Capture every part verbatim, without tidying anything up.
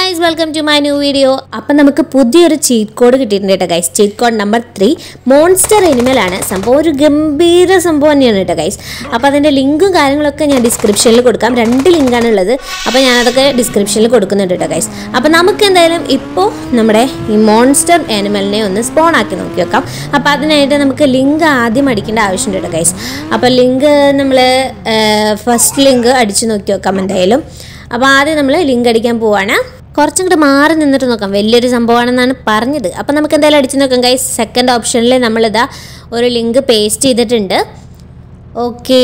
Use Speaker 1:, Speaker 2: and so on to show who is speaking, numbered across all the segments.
Speaker 1: guys, welcome to my new video. അപ്പോൾ നമുക്ക് പുതിയൊരു ചീറ്റ് കോഡ് കിട്ടിയിട്ടുണ്ട് കേട്ടോ guys. Cheat code number three monster എനിമലാണ്. സംഭവം ഒരു ഗംഭീര സംഭവം തന്നെയാണ് കേട്ടോ ഗൈസ്. അപ്പോൾ അതിൻ്റെ ലിങ്കും കാര്യങ്ങളൊക്കെ ഞാൻ ഡിസ്ക്രിപ്ഷനിൽ കൊടുക്കാം. രണ്ട് ലിങ്കാണ് ഉള്ളത്. അപ്പോൾ ഞാനതൊക്കെ ഡിസ്ക്രിപ്ഷനിൽ കൊടുക്കുന്നുണ്ട് കേട്ടോ ഗൈസ്. അപ്പോൾ നമുക്ക് എന്തായാലും ഇപ്പോൾ നമ്മുടെ ഈ മോൺസ്റ്റർ എനിമലിനെ ഒന്ന് സ്പോൺ ആക്കി നോക്കി വെക്കാം. അപ്പോൾ അതിനായിട്ട് നമുക്ക് ലിങ്ക് ആദ്യം അടിക്കേണ്ട ആവശ്യമുണ്ട് കേട്ടോ ഗൈസ്. അപ്പോൾ ലിങ്ക് നമ്മൾ ഫസ്റ്റ് ലിങ്ക് അടിച്ച് നോക്കി വെക്കാം എന്തായാലും. അപ്പോൾ ആദ്യം നമ്മൾ ലിങ്ക് അടിക്കാൻ പോവാണ്. കുറച്ചും കൂടെ മാറി നിന്നിട്ട് നോക്കാം. വലിയൊരു സംഭവമാണെന്നാണ് പറഞ്ഞത്. അപ്പോൾ നമുക്ക് എന്തായാലും അടിച്ച് നോക്കാം ഗൈസ്. സെക്കൻഡ് ഓപ്ഷനിൽ നമ്മളിതാ ഒരു ലിങ്ക് പേസ്റ്റ് ചെയ്തിട്ടുണ്ട്. ഓക്കെ,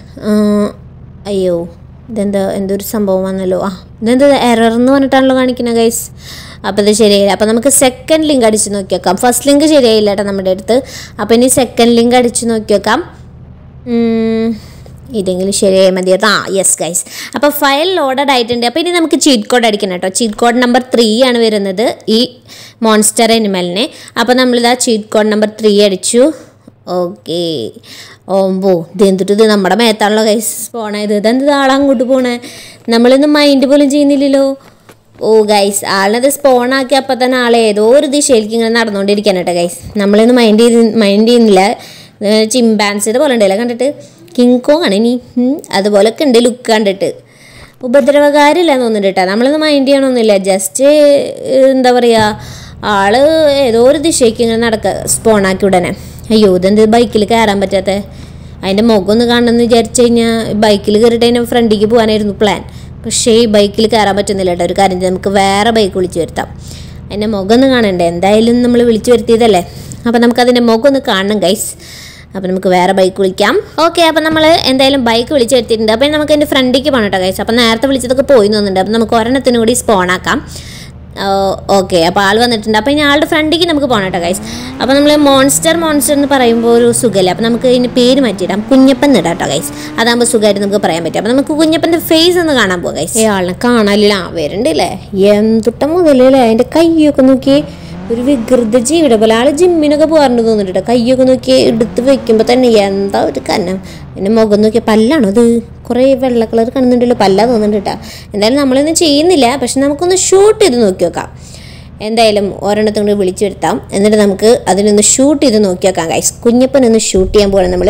Speaker 1: അയ്യോ ഇതെന്താ എന്തൊരു സംഭവം വന്നല്ലോ. ആ ഇതെന്താ എറർ എന്ന് പറഞ്ഞിട്ടാണല്ലോ കാണിക്കുന്നത് ഗൈസ്. അപ്പോൾ ഇത് ശരിയായില്ല. അപ്പോൾ നമുക്ക് സെക്കൻഡ് ലിങ്ക് അടിച്ച് നോക്കി വെക്കാം. ഫസ്റ്റ് ലിങ്ക് ശരിയായില്ല കേട്ടോ നമ്മുടെ അടുത്ത്. അപ്പോൾ ഇനി സെക്കൻഡ് ലിങ്ക് അടിച്ച് നോക്കി വെക്കാം. ഇതെങ്കിലും ശരിയായി മതിയായിരുന്നു. ആ യെസ് ഗൈസ്. അപ്പോൾ ഫയൽ ലോഡഡ് ആയിട്ടുണ്ട്. അപ്പോൾ ഇനി നമുക്ക് ചീറ്റ് കോഡ് അടിക്കണം കേട്ടോ. ചീറ്റ് കോഡ് നമ്പർ ത്രീ ആണ് വരുന്നത് ഈ മോൺസ്റ്റർ എനിമലിനെ. അപ്പോൾ നമ്മളിതാ ചീറ്റ് കോഡ് നമ്പർ ത്രീ അടിച്ചു. ഓക്കെ, ഓമ്പോ ഇത് എന്തിട്ട് ഇത് നമ്മുടെ മേത്താണല്ലോ ഗൈസ് പോണത്. ഇതെന്ത് ആളെ അങ്ങോട്ട് പോണേ, നമ്മളിന്ന് മൈൻഡ് പോലും ചെയ്യുന്നില്ലല്ലോ. ഓ ഗൈസ്, ആളിനത് സ്പോണാക്കി അപ്പോൾ തന്നെ ആളെ ഏതോ ഒരു ദിശയിലേക്ക് ഇങ്ങനെ നടന്നുകൊണ്ടിരിക്കാൻ കേട്ടോ ഗൈസ്. നമ്മളിന്ന് മൈൻഡ് ചെയ്ത് മൈൻഡ് ചെയ്യുന്നില്ല. ചിമ്പാൻസിയുടെ പോലെ ഉണ്ടല്ലോ കണ്ടിട്ട്. കിങ് കോങ് ആണ് ഇനി അതുപോലൊക്കെ ഉണ്ട് ലുക്ക് കണ്ടിട്ട്. ഉപദ്രവകാരില്ല തോന്നുന്നുണ്ട് കേട്ടോ. നമ്മളൊന്നും മൈൻഡ് ചെയ്യണമെന്നില്ല. ജസ്റ്റ് എന്താ പറയുക, ആള് ഏതോ ഒരു ദിശയ്ക്ക് ഇങ്ങനെ നടക്കുക സ്പോണാക്കി ഉടനെ. അയ്യോ ഇതെന്ത് ബൈക്കിൽ കയറാൻ പറ്റാത്ത. അതിൻ്റെ മുഖം ഒന്ന് കാണണമെന്ന് വിചാരിച്ചു കഴിഞ്ഞാൽ ബൈക്കിൽ കയറിയിട്ട് അതിൻ്റെ ഫ്രണ്ടിലേക്ക് പോകാനായിരുന്നു പ്ലാൻ. പക്ഷേ ഈ ബൈക്കിൽ കയറാൻ പറ്റുന്നില്ല കേട്ടോ. ഒരു കാര്യം നമുക്ക് വേറെ ബൈക്ക് വിളിച്ച് വരുത്താം. അതിൻ്റെ മുഖം ഒന്ന് കാണണ്ടേ. എന്തായാലും നമ്മൾ വിളിച്ചു വരുത്തിയതല്ലേ. അപ്പോൾ നമുക്കതിൻ്റെ മുഖം ഒന്ന് കാണണം ഗൈസ്. അപ്പോൾ നമുക്ക് വേറെ ബൈക്ക് വിളിക്കാം. ഓക്കെ, അപ്പോൾ നമ്മൾ എന്തായാലും ബൈക്ക് വിളിച്ച് എടുത്തിട്ടുണ്ട്. അപ്പോൾ നമുക്ക് എൻ്റെ ഫ്രണ്ടിലേക്ക് പോകണം കേട്ടോ ഗൈസ്. അപ്പോൾ നേരത്തെ വിളിച്ചതൊക്കെ പോയി തോന്നുന്നുണ്ട്. അപ്പോൾ നമുക്ക് ഒരെണ്ണത്തിനും കൂടി സ്പോൺ ആക്കാം. ഓക്കെ, അപ്പോൾ ആൾ വന്നിട്ടുണ്ട്. അപ്പോൾ ഇനി ആളുടെ ഫ്രണ്ടിലേക്ക് നമുക്ക് പോകണം കേട്ടോ ഗൈസ്. അപ്പോൾ നമ്മൾ മോൺസ്റ്റർ മോൺസ്റ്റർ എന്ന് പറയുമ്പോൾ ഒരു സുഖമല്ലേ. അപ്പോൾ നമുക്ക് ഇതിന് പേര് മാറ്റിയിടാം. കുഞ്ഞപ്പൻ ഇടാം കേട്ടോ ഗൈസ്. അതാകുമ്പോൾ സുഖമായിട്ട് നമുക്ക് പറയാൻ പറ്റും. അപ്പോൾ നമുക്ക് കുഞ്ഞപ്പൻ്റെ ഫേസ് ഒന്ന് കാണാൻ പോകാം ഗൈസ്. ഏ ആളിനെ കാണാനില്ല. വരുന്നുണ്ടല്ലേ എന്തുട്ട മുതലല്ലേ. അതിൻ്റെ കയ്യൊക്കെ നോക്കിയേ, ഒരു വികൃത ജീവിയുടെ പോലെ. ആൾ ജിമ്മിനൊക്കെ പോകാറുണ്ട് തോന്നുന്നുണ്ട്. കയ്യൊക്കെ നോക്കി എടുത്ത് വെക്കുമ്പോൾ തന്നെ എന്താ ഒരു കന്നം. പിന്നെ മുഖം നോക്കിയാൽ പല്ലാണോ അത്? കുറേ വെള്ള കളർ കാണുന്നുണ്ടല്ലോ. പല്ലാ തോന്നുന്നുണ്ട് കേട്ടോ. എന്തായാലും നമ്മളൊന്നും ചെയ്യുന്നില്ല. പക്ഷെ നമുക്കൊന്ന് ഷൂട്ട് ചെയ്ത് നോക്കി നോക്കാം. എന്തായാലും ഒരെണ്ണത്തും കൂടി വിളിച്ചു വരുത്താം. എന്നിട്ട് നമുക്ക് അതിനൊന്ന് ഷൂട്ട് ചെയ്ത് നോക്കി നോക്കാം ഗൈസ്. കുഞ്ഞപ്പനൊന്ന് ഷൂട്ട് ചെയ്യാൻ പോകണം നമ്മൾ.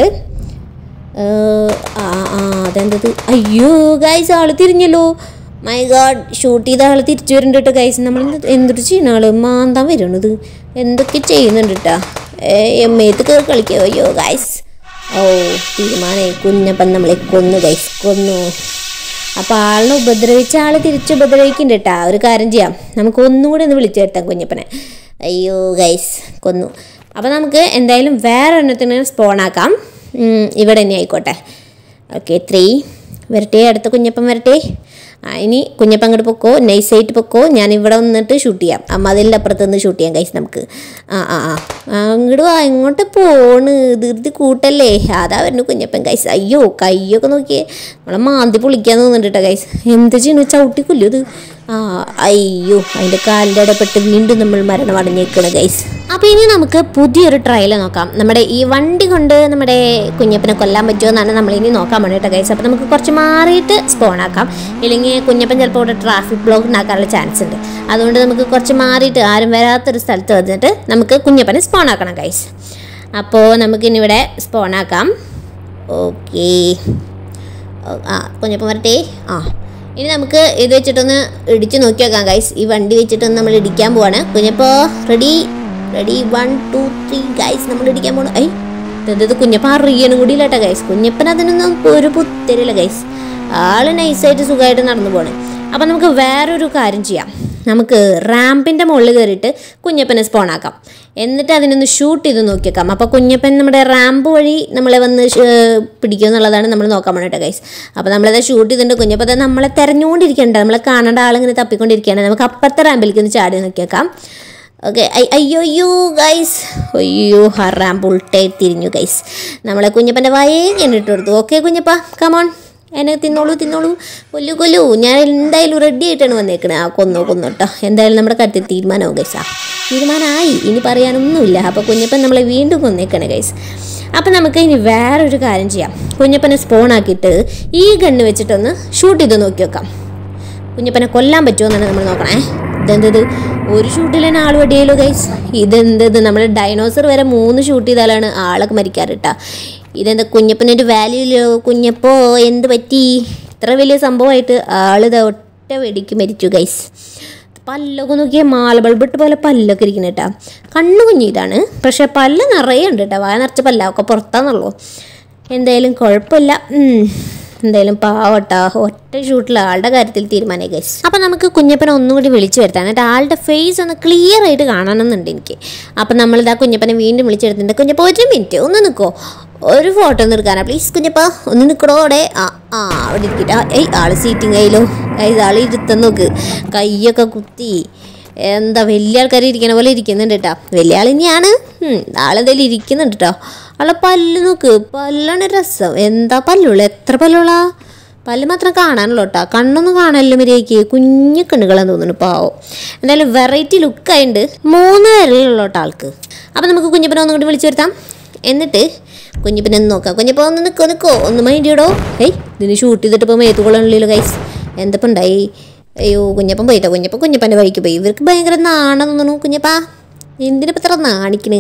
Speaker 1: ആ ആ അതെന്തത്? അയ്യോ ഗൈസ്, ആൾ തിരിഞ്ഞല്ലോ. മൈ ഗോഡ്, ഷൂട്ട് ചെയ്ത ആൾ തിരിച്ചു വരുന്നുണ്ട് കേട്ടോ ഗൈസ്. നമ്മൾ എന്തൊരു ചെയ്യുന്ന ആൾ മാന്താൻ വരണത്. എന്തൊക്കെ ചെയ്യുന്നുണ്ട് കേട്ടോ. എമ്മയത്ത് കയറി കളിക്കുക. അയ്യോ ഗൈസ്, ഓ തീരുമാനമായി. കുഞ്ഞപ്പൻ നമ്മളെ കൊന്നു ഗൈസ്, കൊന്നു. അപ്പോൾ ആളിനെ ഉപദ്രവിച്ച ആൾ തിരിച്ച് ഉപദ്രവിക്കുന്നുണ്ട് കേട്ടോ. ഒരു കാര്യം ചെയ്യാം, നമുക്ക് ഒന്നും കൂടി ഒന്ന് വിളിച്ചു വരുത്താം കുഞ്ഞപ്പനെ. അയ്യോ ഗൈസ്, കൊന്നു. അപ്പോൾ നമുക്ക് എന്തായാലും വേറെ എണ്ണത്തിന് സ്പോണാക്കാം. ഇവിടെ തന്നെ ആയിക്കോട്ടെ. ഓക്കെ, ത്രീ വരട്ടെ. അടുത്ത കുഞ്ഞപ്പൻ വരട്ടെ. ആ ഇനി കുഞ്ഞപ്പൻ അങ്ങോട്ട് പൊക്കോ, നൈസായിട്ട് പൊക്കോ. ഞാൻ ഇവിടെ വന്നിട്ട് ഷൂട്ട് ചെയ്യാം. അമ്മ അതിൻ്റെ അപ്പുറത്ത് നിന്ന് ഷൂട്ട് ചെയ്യാം ഗൈസ് നമുക്ക്. ആ ആ ആ അങ്ങോട്ട് വാ, ഇങ്ങോട്ട് പോണ്. ധൃതി കൂട്ടല്ലേ. അതാ വരുന്നു കുഞ്ഞപ്പൻ ഗൈസ്. അയ്യോ കയ്യൊക്കെ നോക്കിയേ, നമ്മളെ മാന്തി പൊളിക്കാൻ തോന്നുന്നുണ്ട് കേട്ടോ ഗൈസ്. എന്ത് ചെയ്യണു, ചവിട്ടിക്കൊല്ലോ ഇത്. ആ അയ്യോ, അതിൻ്റെ കാലിൻ്റെ ഇടപെട്ട് വീണ്ടും നമ്മൾ മരണം അടഞ്ഞേക്കണം ഗൈസ്. അപ്പോൾ ഇനി നമുക്ക് പുതിയൊരു ട്രയൽ നോക്കാം. നമ്മുടെ ഈ വണ്ടി കൊണ്ട് നമ്മുടെ കുഞ്ഞപ്പനെ കൊല്ലാൻ പറ്റുമോ എന്നാണ് നമ്മളിനി നോക്കാൻ വേണ്ടിയിട്ട് ഗൈസ്. അപ്പോൾ നമുക്ക് കുറച്ച് മാറിയിട്ട് സ്പോൺ ആക്കാം. ഇല്ലെങ്കിൽ കുഞ്ഞപ്പൻ ചിലപ്പോൾ ഇവിടെ ട്രാഫിക് ബ്ലോക്ക് ഉണ്ടാക്കാനുള്ള ചാൻസ് ഉണ്ട്. അതുകൊണ്ട് നമുക്ക് കുറച്ച് മാറിയിട്ട് ആരും വരാത്തൊരു സ്ഥലത്ത് വന്നിട്ട് നമുക്ക് കുഞ്ഞപ്പനെ സ്പോൺ ആക്കണം ഗൈസ്. അപ്പോൾ നമുക്കിനി ഇവിടെ സ്പോൺ ആക്കാം. ഓക്കേ, ആ കുഞ്ഞപ്പൻ വരട്ടെ. ആ ഇനി നമുക്ക് ഇത് വെച്ചിട്ടൊന്ന് ഇടിച്ച് നോക്കി വെക്കാം ഗൈസ്. ഈ വണ്ടി വെച്ചിട്ടൊന്ന് നമ്മൾ ഇടിക്കാൻ പോവാണ്. കുഞ്ഞപ്പോ ready ready one two three guys, നമ്മൾ ഇടിക്കാൻ പോകണം. ഐ ഇത് കുഞ്ഞപ്പൻ അറിയണം കൂടി ഇല്ല കേട്ടോ ഗൈസ്. കുഞ്ഞപ്പൻ അതിനൊന്നും ഒരു പുത്തരില്ല ഗൈസ്. ആള് നൈസായിട്ട് സുഖമായിട്ട് നടന്നു പോകണം. അപ്പം നമുക്ക് വേറൊരു കാര്യം ചെയ്യാം. നമുക്ക് റാമ്പിൻ്റെ മുകളിൽ കയറിയിട്ട് കുഞ്ഞപ്പനെ സ്പോൺ ആക്കാം. എന്നിട്ട് അതിനൊന്ന് ഷൂട്ട് ചെയ്ത് നോക്കിയേക്കാം. അപ്പോൾ കുഞ്ഞപ്പൻ നമ്മുടെ റാമ്പ് വഴി നമ്മളെ വന്ന് പിടിക്കുക എന്നുള്ളതാണ് നമ്മൾ നോക്കാൻ വേണ്ടിയിട്ട് ഗൈസ്. അപ്പോൾ നമ്മളത് ഷൂട്ട് ചെയ്തിട്ടുണ്ട്. കുഞ്ഞപ്പൻ നമ്മളെ തിരഞ്ഞുകൊണ്ടിരിക്കേണ്ട, നമ്മളെ കാണേണ്ട ആളിങ്ങനെ തപ്പിക്കൊണ്ടിരിക്കുകയാണ്. നമുക്ക് അപ്പുറത്തെ റാമ്പിലേക്ക് ഒന്ന് ചാടി നോക്കിയേക്കാം. ഓക്കെ, അയ്യോ അയ്യോ ഗൈസ്, അയ്യോ ആ റാമ്പ് ഉൾട്ടായി തിരിഞ്ഞു ഗൈസ്. നമ്മളെ കുഞ്ഞപ്പൻ്റെ വായേ കണ്ടിട്ട് കൊടുത്തു. ഓക്കെ കുഞ്ഞപ്പ കമോൺ, എന്നെ തിന്നോളൂ തിന്നോളൂ, കൊല്ലു കൊല്ലു. ഞാൻ എന്തായാലും റെഡി ആയിട്ടാണ് വന്നേക്കണേ. ആ കൊന്നു കൊന്നു കേട്ടോ. എന്തായാലും നമ്മുടെ കാര്യത്തിൽ തീരുമാനമാവും ഗൈസ്. ആ തീരുമാനമായി, ഇനി പറയാനൊന്നുമില്ല. അപ്പോൾ കുഞ്ഞപ്പൻ നമ്മളെ വീണ്ടും കൊന്നേക്കണേ ഗൈസ്. അപ്പോൾ നമുക്ക് ഇനി വേറൊരു കാര്യം ചെയ്യാം. കുഞ്ഞപ്പനെ സ്പോൺ ആക്കിയിട്ട് ഈ ഗണ്ണ് വെച്ചിട്ടൊന്ന് ഷൂട്ട് ചെയ്ത് നോക്കി വെക്കാം. കുഞ്ഞപ്പനെ കൊല്ലാൻ പറ്റുമോ എന്നാണ് നമ്മൾ നോക്കണേ. ഇതെന്തത് ഒരു ഷൂട്ടിൽ തന്നെ ആൾ വെടിയല്ലോ ഗൈസ്. ഇതെന്തത് നമ്മൾ ഡൈനോസർ വരെ മൂന്ന് ഷൂട്ട് ചെയ്താലാണ് ആളൊക്കെ മരിക്കാറ് കേട്ടാ. ഇതെന്താ കുഞ്ഞപ്പനൊരു വാല്യൂ ഇല്ലോ? കുഞ്ഞപ്പോ എന്ത് പറ്റി? ഇത്ര വലിയ സംഭവമായിട്ട് ആളിത് ഒറ്റ വെടിക്ക് മരിച്ചു ഗൈസ്. പല്ലൊക്കെ നോക്കിയാൽ മാല ബൾബിട്ട് പോലെ പല്ലൊക്കെ ഇരിക്കുന്നത് കേട്ടാ. കണ്ണു കുഞ്ഞിതാണ്, പക്ഷെ പല്ല് നിറയെ ഉണ്ട് കേട്ടോ. വായ നിറച്ച പല്ലൊക്കെ പുറത്താന്നുള്ളൂ. എന്തായാലും കുഴപ്പമില്ല. എന്തായാലും പാവട്ടാ, ഒറ്റ ഷൂട്ടിൽ ആളുടെ കാര്യത്തിൽ തീരുമാനമായി ഗൈസ്. അപ്പം നമുക്ക് കുഞ്ഞപ്പനെ ഒന്നുകൂടി വിളിച്ചു വരുത്താൻ, എന്നിട്ട് ആളുടെ ഫേസ് ഒന്ന് ക്ലിയർ ആയിട്ട് കാണണമെന്നുണ്ട് എനിക്ക്. അപ്പം നമ്മളിതാ കുഞ്ഞപ്പനെ വീണ്ടും വിളിച്ചെടുത്തിട്ടുണ്ട്. കുഞ്ഞപ്പ ഒരു മിനിറ്റ് ഒന്ന് നിൽക്കോ, ഒരു ഫോട്ടോ ഒന്ന് എടുക്കാനാ പ്ലീസ്. കുഞ്ഞപ്പ ഒന്ന് നിൽക്കണോ അവിടെ? ആ ആ അവിടെ ഇരിക്കട്ടെ. ഏയ് ആള് സീറ്റിംഗ് കയ്യിലോ ഗൈസ്, ആൾ ഇരുത്തം നോക്ക്, കയ്യൊക്കെ കുത്തി എന്താ വലിയ ആൾക്കാർ ഇരിക്കണ പോലെ ഇരിക്കുന്നുണ്ട് കേട്ടോ. വലിയ ആൾ തന്നെയാണ്, ആളെന്തായാലും ഇരിക്കുന്നുണ്ട് കേട്ടോ. ആളെ പല്ല് നോക്ക്, പല്ലാണ് രസം. എന്താ പല്ലുള്ള, എത്ര പല്ലുള്ളാ? പല്ല് മാത്രം കാണാനുള്ളൂ കേട്ടോ, കണ്ണൊന്നും കാണല്ലോ മര്യാദയ്ക്ക്. കുഞ്ഞു കണ്ണുകളാന്ന് തോന്നുന്നു പാവം. എന്തായാലും വെറൈറ്റി ലുക്കായിട്ടുണ്ട്. മൂന്ന് പേരുള്ള കേട്ടോ ആൾക്ക്. അപ്പം നമുക്ക് കുഞ്ഞപ്പനെ ഒന്നും കൂടി വിളിച്ചു വരുത്താം. എന്നിട്ട് കുഞ്ഞപ്പനെ ഒന്ന് നോക്കാം. കുഞ്ഞപ്പ ഒന്ന് നിൽക്കോ നിൽക്കോ ഒന്ന് മൈൻഡ് ചെയ്യടോ. ഏയ് ഇതിന് ഷൂട്ട് ചെയ്തിട്ട് ഇപ്പോൾ മേത്തുകൊള്ളണല്ലോ ഗൈസ്. എന്തപ്പം ഉണ്ടായി? അയ്യോ കുഞ്ഞപ്പൻ പോയിട്ടോ. കുഞ്ഞപ്പൻ കുഞ്ഞപ്പൻ്റെ വഴിക്ക് പോയി. ഇവർക്ക് ഭയങ്കര നാണം തോന്നുന്നു. കുഞ്ഞപ്പാ എന്തിനിപ്പോൾ ഇത്ര നാണിക്കണ്?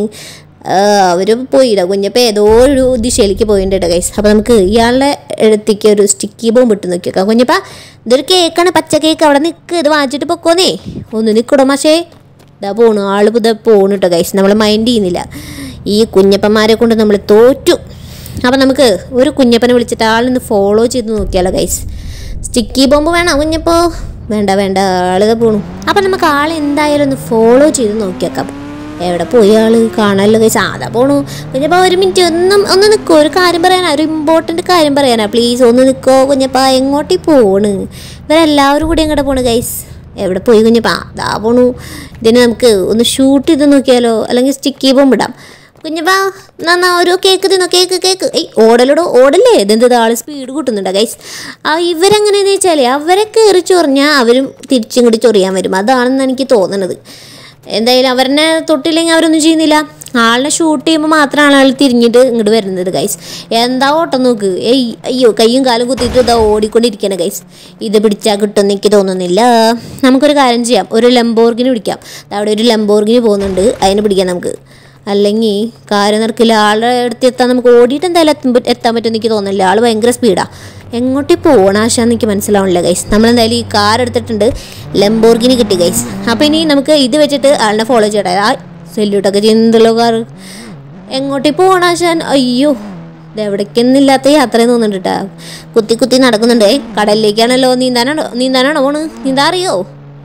Speaker 1: അവർ പോയില്ല. കുഞ്ഞപ്പ ഏതോ ഒരു ദിശയിലേക്ക് പോയിട്ടുണ്ട് കേട്ടോ ഗൈസ്. അപ്പോൾ നമുക്ക് ഇയാളുടെ അടുത്തേക്ക് ഒരു സ്റ്റിക്കി ബോംബ് ഇട്ട് നോക്കി വെക്കാം. കുഞ്ഞപ്പ ഇതൊരു കേക്കാണ്, പച്ച കേക്ക്. അവിടെ നിൽക്ക്, ഇത് വാങ്ങിച്ചിട്ട് പൊക്കോന്നേ. ഒന്ന് നിൽക്കടോ മാഷേ. ഇതാ പോണു ആൾ. ഇതാ പോണു കേട്ടോ ഗൈസ്. നമ്മൾ മൈൻഡ് ചെയ്യുന്നില്ല. ഈ കുഞ്ഞപ്പന്മാരെ കൊണ്ട് നമ്മൾ തോറ്റു. അപ്പം നമുക്ക് ഒരു കുഞ്ഞപ്പനെ വിളിച്ചിട്ട് ആളിന്ന് ഫോളോ ചെയ്ത് നോക്കിയാലോ ഗൈസ്. സ്റ്റിക്കി ബോംബ് വേണോ കുഞ്ഞപ്പോ? വേണ്ട വേണ്ട, ആളിത് പോണു. അപ്പം നമുക്ക് ആൾ എന്തായാലും ഒന്ന് ഫോളോ ചെയ്ത് നോക്കിയേക്കാം. എവിടെ പോയി ആൾ? കാണാമല്ലോ ഗൈസ്. അതാ പോണു. കുഞ്ഞപ്പ ഒരു മിനിറ്റ് ഒന്നും ഒന്ന് നിൽക്കോ, ഒരു കാര്യം പറയാനാ, ഒരു ഇമ്പോർട്ടൻറ്റ് കാര്യം പറയാനാ. പ്ലീസ് ഒന്ന് നിൽക്കോ കുഞ്ഞപ്പ. എങ്ങോട്ടീ പോണ്? ഇവരെല്ലാവരും കൂടി എങ്ങോട്ട് പോണു ഗൈസ്? എവിടെ പോയി കുഞ്ഞപ്പ? അതാ പോണു. ഇതിന് നമുക്ക് ഒന്ന് ഷൂട്ട് ചെയ്ത് നോക്കിയാലോ, അല്ലെങ്കിൽ സ്റ്റിക്കി ബോംബ് ഇടാം. കുഞ്ഞപ്പാ നന്നാ ഒരു കേക്ക് തിന്നോ, കേക്ക് കേക്ക്. ഏയ് ഓടലടോ, ഓടല്ലേ. ഇതെന്ത് ആൾ സ്പീഡ് കൂട്ടുന്നുണ്ടോ ഗൈസ്? ആ ഇവരെങ്ങനെയാണെന്ന് വെച്ചാൽ അവരെ കയറി ചൊറിഞ്ഞാൽ അവരും തിരിച്ചും കൂടി ചൊറിയാൻ വരും. അതാണെന്ന് എനിക്ക് തോന്നുന്നത്. എന്തായാലും അവരെ തൊട്ടില്ലെങ്കിൽ അവരൊന്നും ചെയ്യുന്നില്ല. ആളിനെ ഷൂട്ട് ചെയ്യുമ്പോൾ മാത്രമാണ് ആൾ തിരിഞ്ഞിട്ട് ഇങ്ങോട്ട് വരുന്നത് ഗൈസ്. എന്താ ഓട്ടം നോക്ക്. ഏയ് അയ്യോ കയ്യും കാലും കുത്തിയിട്ട് ഇതാ ഓടിക്കൊണ്ടിരിക്കണം ഗൈസ്. ഇത് പിടിച്ചാൽ കിട്ടുമെന്ന് എനിക്ക് തോന്നുന്നില്ല. നമുക്കൊരു കാര്യം ചെയ്യാം, ഒരു ലംബോർഗിനി പിടിക്കാം. അവിടെ ഒരു ലംബോർഗിനി പോകുന്നുണ്ട്, അതിന് പിടിക്കാം നമുക്ക്. അല്ലെങ്കിൽ കാര്യം നടക്കില്ല. ആളുടെ അടുത്ത് എത്താൻ നമുക്ക് ഓടിയിട്ട് എന്തായാലും എത്തുമ്പോൾ എത്താൻ പറ്റുമെന്ന് എനിക്ക് തോന്നുന്നില്ല. ആൾ ഭയങ്കര സ്പീഡാണ്. എങ്ങോട്ടേ പോകണം ആശാന്ന് എനിക്ക് മനസ്സിലാവണില്ല ഗൈസ്. നമ്മളെന്തായാലും ഈ കാർ എടുത്തിട്ടുണ്ട്, ലംബോർഗിനി കിട്ടി ഗൈസ്. അപ്പോൾ ഇനി നമുക്ക് ഇത് വെച്ചിട്ട് ആളിനെ ഫോളോ ചെയ്യട്ടെ. ആ സെല്യൂട്ടൊക്കെ ചെയ്യുന്നല്ലോ കാർ. എങ്ങോട്ടേ പോകണം ആശാൻ? അയ്യോ ഇത് എവിടേക്കൊന്നില്ലാത്ത യാത്രയെന്ന് തോന്നുന്നുണ്ട് കേട്ടോ. കുത്തി കുത്തി നടക്കുന്നുണ്ട്. കടലിലേക്കാണല്ലോ. നീന്താനാണോ നീന്താനാണോ പോണ്? നീന്താ അറിയോ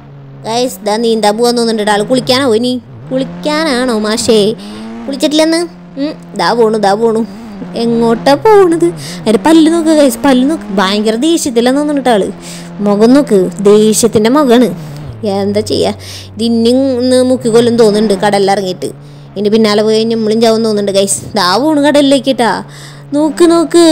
Speaker 1: ഗൈസ്? ഇതാ നീന്താൻ പോകാൻ തോന്നുന്നുണ്ട്. ആൾ കുളിക്കാനോ ഇനി? കുളിക്കാനാണോ മാഷേ? കുളിച്ചിട്ടില്ലെന്ന്? ഇതാ പോണു ഇതാ പോണു. എങ്ങോട്ടാ പോണത്? അതിൻ്റെ പല്ല് നോക്ക് ഗൈസ്, പല്ല് നോക്ക്. ഭയങ്കര ദേഷ്യത്തിലെന്ന് തോന്നുന്നുണ്ട് ആള്. മുഖം നോക്ക്, ദേഷ്യത്തിൻ്റെ മുഖമാണ്. എന്താ ചെയ്യുക? ഇത് ഇന്ന് മുക്കിക്കൊല്ലും തോന്നുന്നുണ്ട് കടലിലിറങ്ങിയിട്ട്. ഇനി പിന്നാലെ പോയി കഴിഞ്ഞാൽ നമ്മളും ചാവും തോന്നുന്നുണ്ട് ഗൈസ്. ഇതാ പോണു കടലിലേക്കിട്ടാ. നോക്ക് നോക്ക്.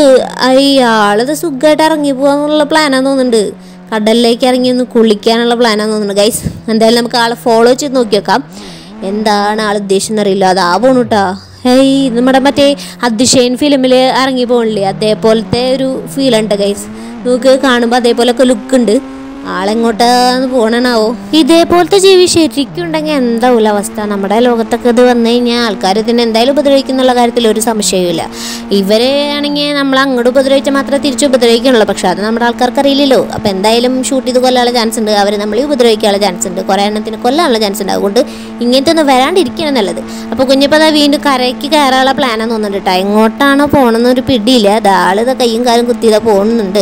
Speaker 1: അയാളത് സുഖമായിട്ട് ഇറങ്ങി പോകാന്നുള്ള പ്ലാനാന്ന് തോന്നുന്നുണ്ട്. കടലിലേക്ക് ഇറങ്ങി ഒന്ന് കുളിക്കാനുള്ള പ്ലാനാന്ന് തോന്നുന്നുണ്ട് ഗൈസ്. എന്തായാലും നമുക്ക് ആളെ ഫോളോ ചെയ്ത് നോക്കി വെക്കാം. എന്താണ് ആൾ ഉദ്ദേശിച്ചെന്ന് അറിയില്ല. അതാ പോണു കേട്ടാ. ഹേയ് നമ്മുടെ മറ്റേ അതിശയൻ ഫിലിമിൽ ഇറങ്ങി പോകണില്ലേ, അതേപോലത്തെ ഒരു ഫീലുണ്ട് ഗൈസ്. നമുക്ക് കാണുമ്പോൾ അതേപോലൊക്കെ ലുക്ക് ഉണ്ട്. ആളെങ്ങോട്ടാന്ന് പോകണാവോ? ഇതേപോലത്തെ ജീവി ശരിക്കും ഉണ്ടെങ്കിൽ എന്താവില്ല അവസ്ഥ? നമ്മുടെ ലോകത്തൊക്കെ ഇത് വന്നു കഴിഞ്ഞാൽ ആൾക്കാർ ഇതിനെ എന്തായാലും ഉപദ്രവിക്കുന്നുള്ള കാര്യത്തിൽ ഒരു സംശയവുമില്ല. ഇവരെ ആണെങ്കിൽ നമ്മൾ അങ്ങോട്ട് ഉപദ്രവിച്ചാൽ മാത്രമേ തിരിച്ച് ഉപദ്രവിക്കുന്നുള്ളൂ. പക്ഷെ അത് നമ്മുടെ ആൾക്കാർക്ക് അറിയില്ലല്ലോ. അപ്പോൾ എന്തായാലും ഷൂട്ട് ചെയ്ത് കൊല്ലാനുള്ള ചാൻസ് ഉണ്ട്. അവർ നമ്മളെ ഉപദ്രവിക്കാനുള്ള ചാൻസ് ഉണ്ട്. കുറേ എണ്ണത്തിന് കൊല്ലാനുള്ള ചാൻസ് ഉണ്ട്. അതുകൊണ്ട് ഇങ്ങനത്തെ ഒന്നും വരാണ്ടിരിക്കണം നല്ലത്. അപ്പോൾ കുഞ്ഞപ്പോൾ അതാ വീണ്ടും കരയ്ക്ക് കയറാനുള്ള പ്ലാനാന്ന് തോന്നുന്നുണ്ട് കേട്ടോ. എങ്ങോട്ടാണോ പോകണമെന്നൊരു പിടിയില്ല. അതാളിത് കയ്യും കാലും കുത്തിയതാ പോകുന്നുണ്ട്.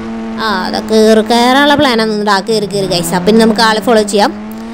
Speaker 1: ആ അതൊക്കെ കയറി കയറാനുള്ള പ്ലാനാന്ന് തോന്നുന്നുണ്ട്. ആ കയറി കയറി ഗൈസ്. അപ്പം ഇനി നമുക്ക് ആളെ ഫോളോ ചെയ്യാം.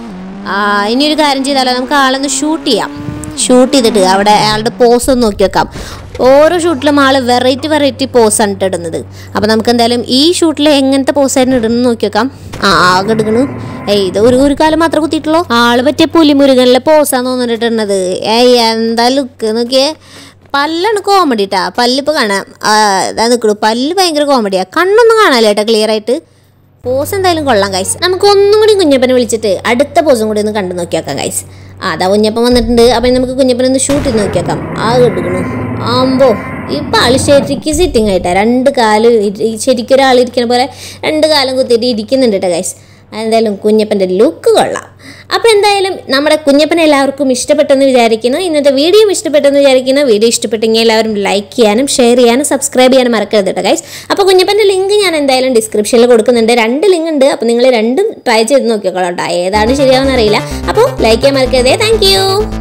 Speaker 1: ഇനി ഒരു കാര്യം ചെയ്താലോ, നമുക്ക് ആളൊന്ന് ഷൂട്ട് ചെയ്യാം. ഷൂട്ട് ചെയ്തിട്ട് അവിടെ അയാളുടെ പോസ് ഒന്ന് നോക്കി വെക്കാം. ഓരോ ഷൂട്ടിലും ആൾ വെറൈറ്റി വെറൈറ്റി പോസാണ് ഇടുന്നത്. അപ്പോൾ നമുക്ക് എന്തായാലും ഈ ഷൂട്ടിൽ എങ്ങനത്തെ പോസായിരുന്നു ഇടുന്നത് നോക്കി വെക്കാം. ആ ആകെ എടുക്കണു. ഏയ് ഇത് ഒരു ഒരു കാലം മാത്രമേ കുത്തിയിട്ടുള്ളൂ. ആൾ പറ്റിയ പുലിമുരുകനിലെ പോസാന്ന് തോന്നിട്ടിട്ടുള്ളത്. ഏയ് എന്താ ലുക്ക് നോക്കിയേ. പല്ലാണ് കോമഡി കേട്ടാ. പല്ലിപ്പോൾ കാണാം. അതാ നിൽക്കണു. പല്ല് ഭയങ്കര കോമഡിയാണ്. കണ്ണൊന്നും കാണാമല്ലോ കേട്ടോ ക്ലിയർ ആയിട്ട്. പോസ് എന്തായാലും കൊള്ളാം ഗൈസ്. നമുക്ക് ഒന്നും കൂടി കുഞ്ഞപ്പനെ വിളിച്ചിട്ട് അടുത്ത പോസും കൂടി ഒന്ന് കണ്ടു നോക്കിയേക്കാം ഗൈസ്. അതാ കുഞ്ഞപ്പൻ വന്നിട്ടുണ്ട്. അപ്പം നമുക്ക് കുഞ്ഞപ്പനെ ഒന്ന് ഷൂട്ട് ചെയ്ത് നോക്കിയേക്കാം. ആ കിട്ടുന്നു. ആമ്പോ ഇപ്പം ആൾ ശരിക്കും സിറ്റിംഗ് ആയിട്ടാ. രണ്ട് കാല് ശരിക്കും ഒരാൾ ഇരിക്കുന്ന പോലെ രണ്ട് കാലം കുത്തിയിട്ട് ഇരിക്കുന്നുണ്ട് കേട്ടോ ഗൈസ്. എന്തായാലും കുഞ്ഞപ്പൻ്റെ ലുക്ക് കൊള്ളാം. അപ്പോൾ എന്തായാലും നമ്മുടെ കുഞ്ഞപ്പനെ എല്ലാവർക്കും ഇഷ്ടപ്പെട്ടെന്ന് വിചാരിക്കുന്നു. ഇന്നത്തെ വീഡിയോ ഇഷ്ടപ്പെട്ടെന്ന് വിചാരിക്കുന്നു. വീഡിയോ ഇഷ്ടപ്പെട്ടെങ്കിൽ എല്ലാവരും ലൈക്ക് ചെയ്യാനും ഷെയർ ചെയ്യാനും സബ്സ്ക്രൈബ് ചെയ്യാനും മറക്കരുത് കേട്ടോ ഗൈസ്. അപ്പോൾ കുഞ്ഞപ്പൻ്റെ ലിങ്ക് ഞാൻ എന്തായാലും ഡിസ്ക്രിപ്ഷനിൽ കൊടുക്കുന്നുണ്ട്. രണ്ട് ലിങ്ക് ഉണ്ട്. അപ്പോൾ നിങ്ങൾ രണ്ടും ട്രൈ ചെയ്ത് നോക്കിക്കോളാം കേട്ടോ. ഏതാണ് ശരിയാവുമെന്ന് അറിയില്ല. അപ്പോൾ ലൈക്ക് ചെയ്യാൻ മറക്കരുതേ. താങ്ക്